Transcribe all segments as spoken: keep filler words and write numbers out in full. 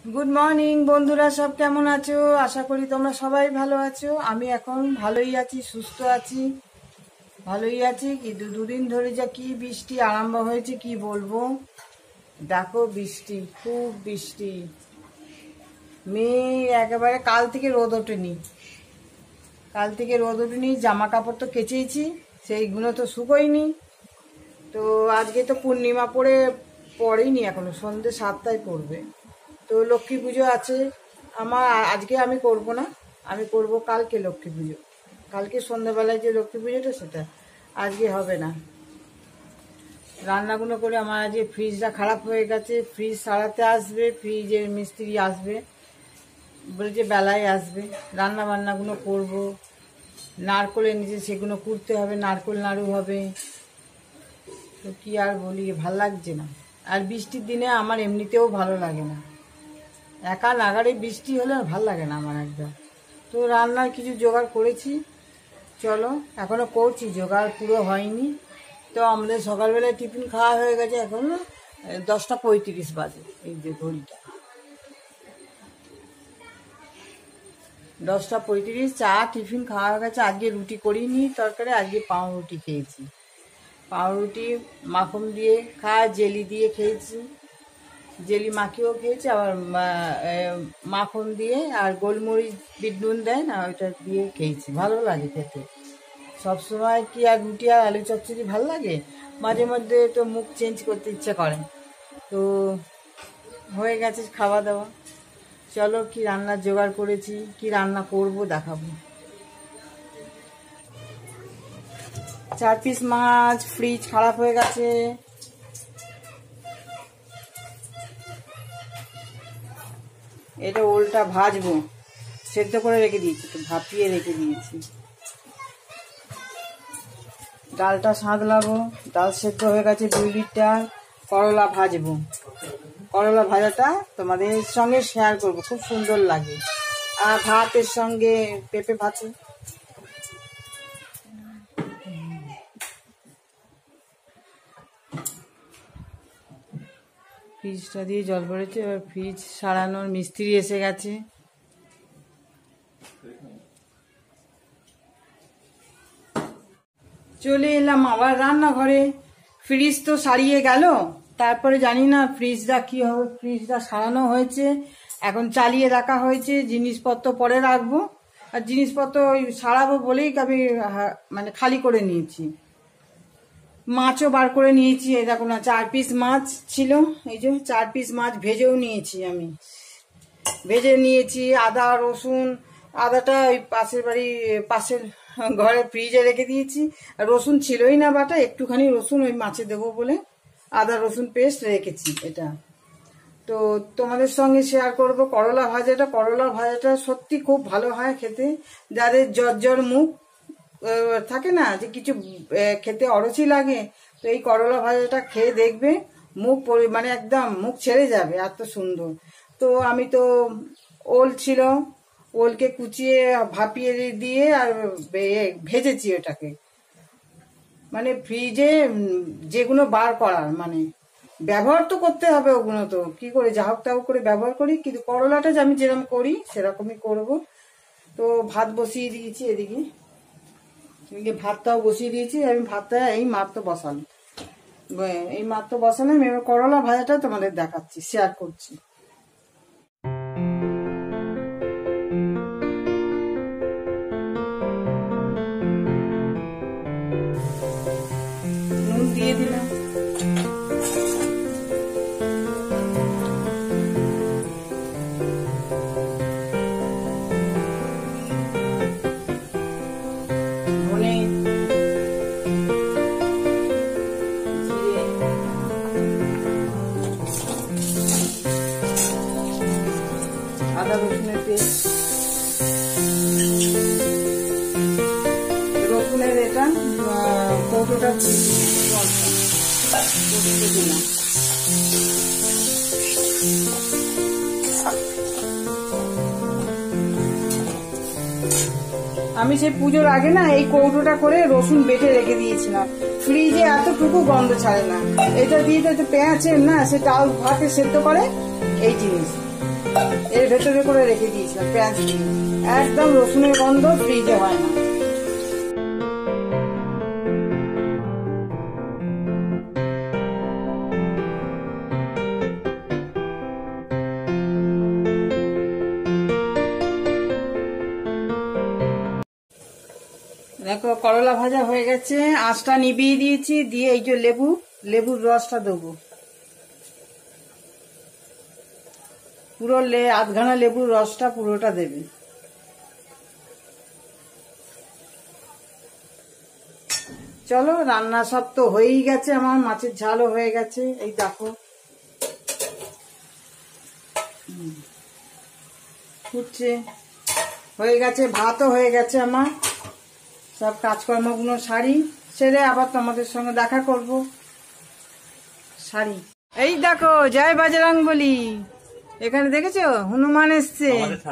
Good morning বন্ধুরা, সব কেমন আছো? আশা করি তোমরা সবাই ভালো আছো। আমি এখন ভালোই আছি, সুস্থ আছি, ভালোই আছি। কিন্তু দুদিন ধরে যা কি বৃষ্টি আরম্ভ হয়েছে কি বলবো। দেখো বৃষ্টি, খুব বৃষ্টি। মেয়ে একেবারে কাল থেকে রোদ ওঠেনি, কাল থেকে রোদ ওঠেনি। জামা কাপড় তো কেচেইছি, সেইগুলো তো শুকোয়নি। তো আজকে তো পূর্ণিমা পড়ে পড়েইনি, এখনো সন্ধ্যে সাতটায় পড়বে। তো লক্ষ্মী পুজো আছে আমার, আজকে আমি করব না, আমি করব কালকে লক্ষ্মী পুজো। কালকে সন্ধ্যাবেলায় যে লক্ষ্মী পুজোটা সেটা আজকে হবে না। রান্নাগুলো করে আমার আজকে ফ্রিজটা খারাপ হয়ে গেছে, ফ্রিজ সারাতে আসবে, ফ্রিজের মিস্ত্রি আসবে, বলেছে বেলায় আসবে। রান্না বান্নাগুলো করব, নারকোল এনেছে সেগুলো কুড়তে হবে, নারকোল নাড়ু হবে। তো কি আর বলি, ভাল লাগছে না। আর বৃষ্টির দিনে আমার এমনিতেও ভালো লাগে না, একা নাগারে বৃষ্টি হলে ভাল লাগে না আমার একদম। তো রান্নার কিছু জোগাড় করেছি, চলো এখনো করছি, জোগাড় পুরো হয়নি। তো আমাদের সকালবেলায় টিফিন খাওয়া হয়ে গেছে, এখন দশটা পঁয়ত্রিশ বাজে, এই যে ঘড়িটা দশটা পঁয়ত্রিশ। চা টিফিন খাওয়া হয়ে গেছে। আজকে রুটি করিনি তরকারি, আজকে পাউরুটি খেয়েছি। পাউরুটি মাখন দিয়ে খাওয়া, জেলি দিয়ে খেয়েছি, জেলি মাখিয়েও খেয়েছি, আবার মাখন দিয়ে আর গোলমরিচ বিট নুন দেয় না, ওইটা দিয়ে খেয়েছি। ভালো লাগে খেতে। সবসময় কি আর রুটি আর আলু চচ্চড়ি ভালো লাগে? মাঝে মধ্যে তো মুখ চেঞ্জ করতে ইচ্ছে করে। তো হয়ে গেছে খাওয়া দাওয়া। চলো কি রান্নার জোগাড় করেছি, কি রান্না করব দেখাবো। চার পিস মাছ, ফ্রিজ খারাপ হয়ে গেছে। এটা ওলটা ভাজবো, সেদ্ধ করে রেখে দিয়েছি, তো ভাপিয়ে রেখে দিয়েছি। ডালটা সাঁতলাবো, ডাল সেদ্ধ হয়ে গেছে দুই লিটার। করলা ভাজবো, করলা ভাজাটা তোমাদের সঙ্গে শেয়ার করবো, খুব সুন্দর লাগে। আর ভাতের সঙ্গে পেঁপে ভাজা। ফ্রিজটা দিয়ে জল পড়েছে, এবার ফ্রিজ সারানোর মিস্ত্রি এসে গেছে। চলে এলাম আবার রান্নাঘরে। ফ্রিজ তো সারিয়ে গেল, তারপরে জানি না ফ্রিজটা কি হবে। ফ্রিজটা সারানো হয়েছে, এখন চালিয়ে রাখা হয়েছে, জিনিসপত্র পরে রাখবো। আর জিনিসপত্র ওই সারাবো বলেই আমি মানে খালি করে নিয়েছি। মাছও বার করে নিয়েছি, এই দেখো না, চার পিস মাছ ছিল, এই যে চার পিস মাছ ভেজেও নিয়েছি আমি, ভেজে নিয়েছি। আদা রসুন, আদাটা ওই পাশের বাড়ি পাশের ঘরে ফ্রিজে রেখে দিয়েছি। রসুন ছিলই না বাটা, একটুখানি রসুন ওই মাছে দেবো বলে আদা রসুন পেস্ট রেখেছি এটা। তো তোমাদের সঙ্গে শেয়ার করব করলা ভাজাটা। করলা ভাজাটা সত্যি খুব ভালো হয় খেতে, যাদের জ্বর জ্বর মুখ থাকে না, যে কিছু খেতে অরুচি লাগে, তো এই করলা ভাজাটা খেয়ে দেখবে, মুখ মানে একদম মুখ ছেড়ে যাবে, এত সুন্দর। তো আমি তো ওল ছিল, ওলকে কুচিয়ে ভাপিয়ে দিয়ে আর ভেজেছি ওটাকে, মানে ফ্রিজে যেগুলো বার করার, মানে ব্যবহার তো করতে হবে ওগুলো, তো কি করে যা হোক তা হোক করে ব্যবহার করি। কিন্তু করলাটা যে আমি যেরকম করি সেরকমই করব। তো ভাত বসিয়ে দিয়েছি এদিকে, এদিকে ভাতটাও বসিয়ে দিয়েছি। আমি ভাতটা এই মাত্র বসালাম, এই মাত্র বসালাম। এবার করলা ভাজাটা তোমাদের দেখাচ্ছি, শেয়ার করছি। নুন দিয়ে দিলাম, আদা রসুনের পেস্ট, রসুনের এটা কৌটোটা দিলাম। আমি সেই পুজোর আগে না এই কৌটোটা করে রসুন বেটে রেখে দিয়েছিলাম, ফ্রিজে এতটুকু গন্ধ ছাড়ে না। এটা দিয়ে তো পেঁয়াজের না, সে ডাল ভাতে সেদ্ধ করে এই জিনিস। এর ভেতরে করে রেখে দিয়েছিলাম পেঁয়াজ দিয়ে। একদম রসুনের গন্ধ ফ্রিজে হয় না। দেখো করলা ভাজা হয়ে গেছে, আঁচটা নিভিয়ে দিয়েছি, দিয়ে এই যে লেবু লেবুর রসটা দেবো, পুরো লে আধখানা লেবুর রসটা পুরোটা দেবে। চলো রান্না সব তো হয়েই গেছে, আমার মাছের ঝালও হয়ে গেছে, এই দেখো ফুটছে, হয়ে গেছে, ভাতও হয়ে গেছে আমার। সব কাজকর্মগুলো সারি, সেরে আবার তোমাদের সঙ্গে দেখা করব। সারি, এই দেখো জয় বজরংবলী, এখানে দেখেছো হনুমান এসছে,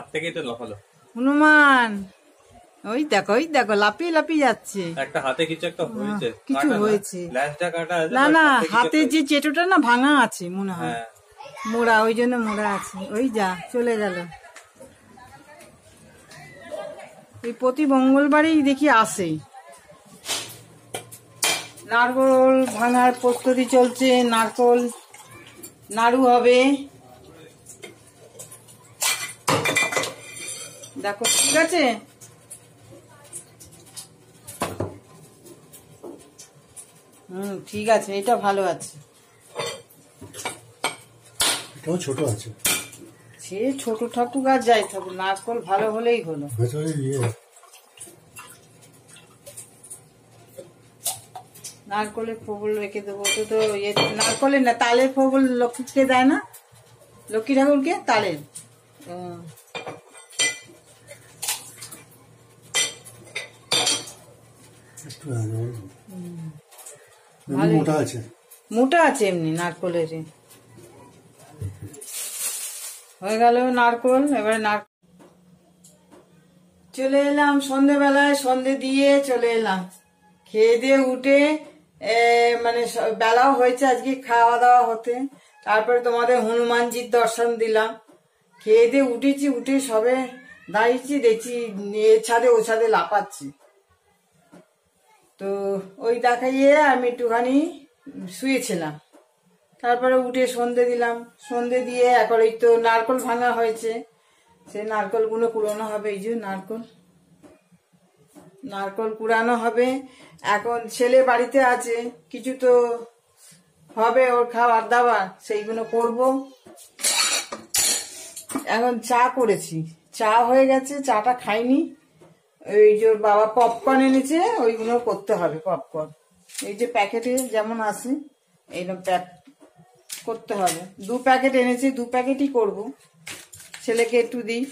হনুমান ওই দেখো ওই দেখো লাপিয়ে লাপিয়ে যাচ্ছে, একটা হাতে কিছু একটা হয়েছে, কিছু হয়েছে, কাটা আছে, না না হাতে যে চেটোটা না ভাঙা আছে মনে হয়, মোড়া, ওই জন্য মোড়া আছে। ওই যা চলে গেল, এই প্রতি মঙ্গলবারই দেখি আসে। নারকোল ভাঙার প্রস্তুতি চলছে, নারকোল নাড়ু হবে, দেখো ঠিক আছে। হুম ঠিক আছে, এটা ভালো আছে, এটাও ছোট আছে, সে ছোট ঠাকুর গাছ যাই থাকুক, নারকোল ভালো হলেই হলো। নারকলের ফোবল রেখে দেবো তো, তো নারকলের না তালের ফোবল লক্ষ্মীকে দেয় না, লক্ষ্মী ঠাকুরকে তালের। মোটা আছে, মোটা আছে এমনি নারকলের। হয়ে গেল নারকল, এবারে নারকল চলে এলাম সন্ধেবেলায়, সন্ধে দিয়ে চলে এলাম, খেয়ে দিয়ে উঠে মানে বেলাও হয়েছে আজকে খাওয়া দাওয়া হতে, তারপরে তোমাদের হনুমানজির দর্শন দিলাম, খেয়ে দিয়ে উঠেছি, উঠে সবে দাঁড়িয়েছি, দেখছি এ ছাদে ও ছাদে লাফাচ্ছি, তো ওই দেখাইয়ে আমি একটুখানি শুয়েছিলাম, তারপরে উঠে সন্ধে দিলাম, সন্ধে দিয়ে এখন এই তো নারকল ভাঙা হয়েছে, সেই নারকল গুলো কুড়ানো হবে, এই যে নারকল নারকল কুড়ানো হবে। এখন ছেলে বাড়িতে আছে, কিছু তো হবে ওর খাবার দাবার, সেইগুলো করব। এখন চা করেছি, চা হয়ে গেছে, চাটা খাইনি, ওই যে বাবা পপকর্ন এনেছে, ওইগুলো করতে হবে, পপকর্ন এই যে প্যাকেটে যেমন আছে এইরকম প্যাক করতে হবে, দু প্যাকেট এনেছি, দু প্যাকেটই করব, ছেলেকে একটু দিই।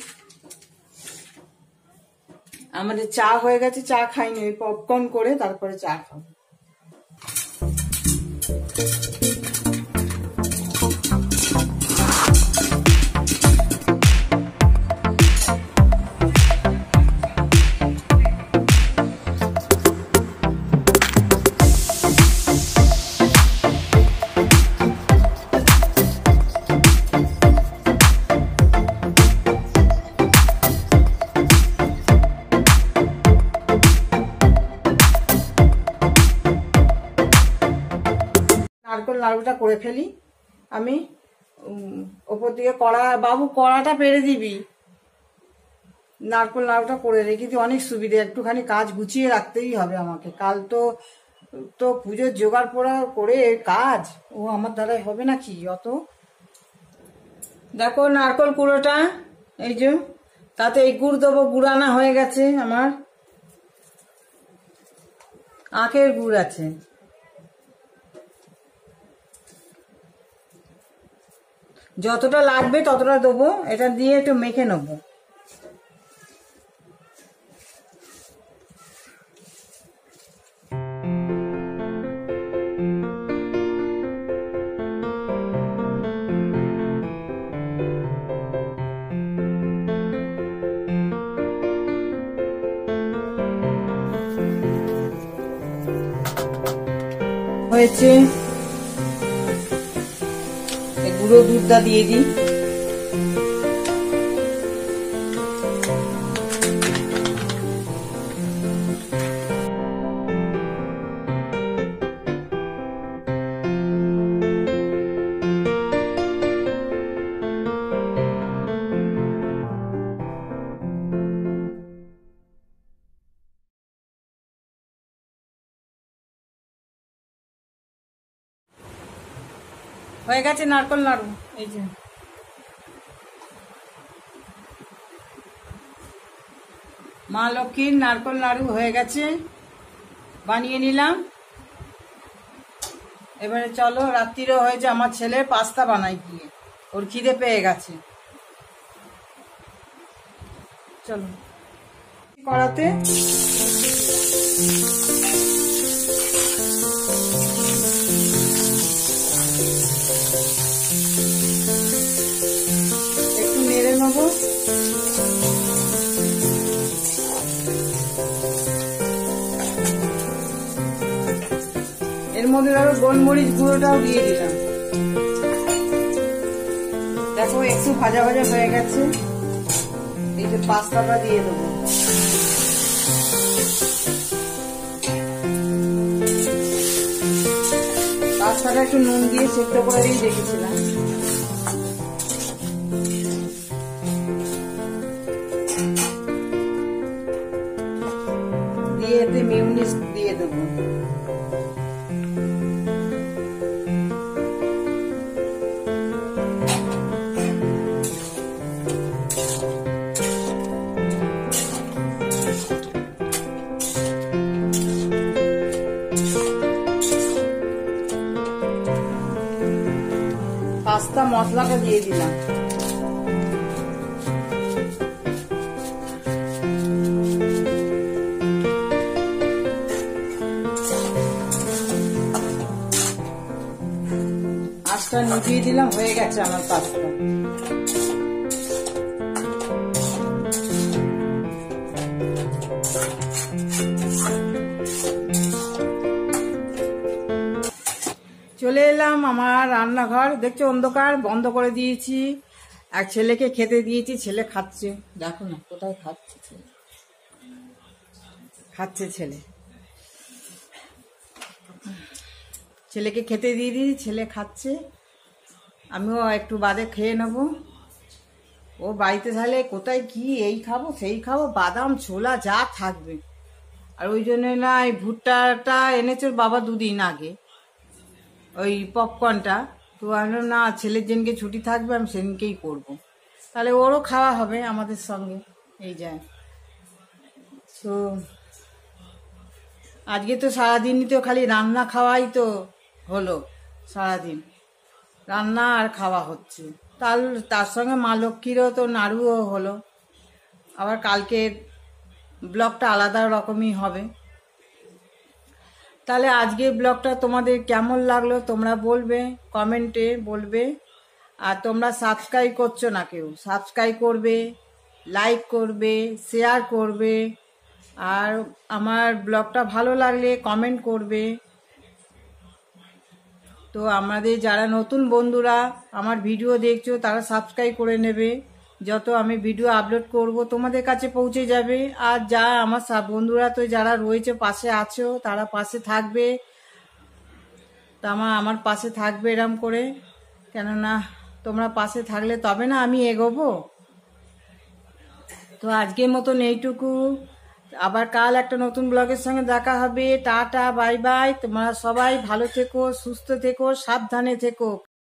আমাদের চা হয়ে গেছে, চা খাইনি, ওই পপকর্ন করে তারপরে চা খাবো। নারকল নাড়ুটা করে ফেলি আমি, ওপর দিকে কড়া, বাবু কড়াটা পেরে দিবি, নারকল নাড়ুটা করে রেখে দিই, অনেক সুবিধে, একটুখানি কাজ গুছিয়ে রাখতেই হবে আমাকে, কাল তো তো পুজোর জোগাড় পোড়া করে কাজ, ও আমার দ্বারাই হবে না কি অত। দেখো নারকল কুড়োটা, এই যে তাতে এই গুড় দেবো, গুড় আনা হয়ে গেছে আমার, আখের গুড় আছে, যতটা লাগবে ততটা দেবো, এটা দিয়ে একটু মেখে নেব। হয়েছে, গুঁড়ো দুধটা দিয়ে দিই, হয়ে গেছে নারকল নাড়ু। এই যে মা লক্ষ্মীর নারকল নাড়ু হয়ে গেছে, বানিয়ে নিলাম। এবারে চলো, রাত্রিরও হয়েছে, আমার ছেলে পাস্তা বানাই গিয়ে, ওর খিদে পেয়ে গেছে। চলো কড়াতে একটু নেড়ে নেবো। এর মধ্যে ধরো গোলমরিচ গুঁড়োটাও দিয়ে দিলাম। দেখো একটু ভাজা ভাজা হয়ে গেছে, এই যে পাস্তাটা দিয়ে দেবো। পাস্তাটা একটু নুন দিয়ে সেদ্ধ করে দিয়ে রেখেছিলাম। দিয়ে এতে মিউনিস দিয়ে দেবো। পাস্তা মশলাটা দিয়ে দিলাম। আঁচটা নিভিয়ে দিলাম, হয়ে গেছে আমার পাস্তা। চলে এলাম আমার রান্নাঘর, দেখছো অন্ধকার, বন্ধ করে দিয়েছি। এক ছেলেকে খেতে দিয়েছি, ছেলে খাচ্ছে, দেখো না কোথায় খাচ্ছে, ছেলে খাচ্ছে ছেলে ছেলেকে খেতে দিয়ে দিই, ছেলে খাচ্ছে, আমিও একটু বাদে খেয়ে নেব। ও বাড়িতে থাকলে কোথায় কি এই খাবো সেই খাবো, বাদাম ছোলা যা থাকবে। আর ওই জন্য না এই ভুট্টাটা এনেছে বাবা দুদিন আগে, ওই পপকর্নটা, তো আমি না ছেলের যেদিনকে ছুটি থাকবে আমি সেদিনকেই করবো, তাহলে ওরও খাওয়া হবে আমাদের সঙ্গে। এই যায় তো আজকে তো সারাদিনই তো খালি রান্না খাওয়াই তো হলো, সারাদিন রান্না আর খাওয়া হচ্ছে। তার তার সঙ্গে মা লক্ষ্মীরও তো নাড়ুও হলো। আবার কালকের ব্লগটা আলাদা রকমই হবে। তাহলে আজকে ব্লগটা তোমাদের কেমন লাগলো তোমরা বলবে, কমেন্টে বলবে। আর তোমরা সাবস্ক্রাইব করছো না কেউ, সাবস্ক্রাইব করবে, লাইক করবে, শেয়ার করবে। আর আমার ব্লগটা ভালো লাগলে কমেন্ট করবে। তো আমাদের যারা নতুন বন্ধুরা আমার ভিডিও দেখছো তারা সাবস্ক্রাইব করে নেবে, যত আমি ভিডিও আপলোড করব তোমাদের কাছে পৌঁছে যাবে। আর যা আমার সব বন্ধুরা তো যারা রয়েছে পাশে আছো তারা পাশে থাকবে, তা আমার আমার পাশে থাকবে এরম করে, কেননা তোমরা পাশে থাকলে তবে না আমি এগোবো। তো আজকের মতন এইটুকু, আবার কাল একটা নতুন ব্লগের সঙ্গে দেখা হবে। Tata, bye bye. তোমরা সবাই ভালো থেকো, সুস্থ থেকো, সাবধানে থেকো।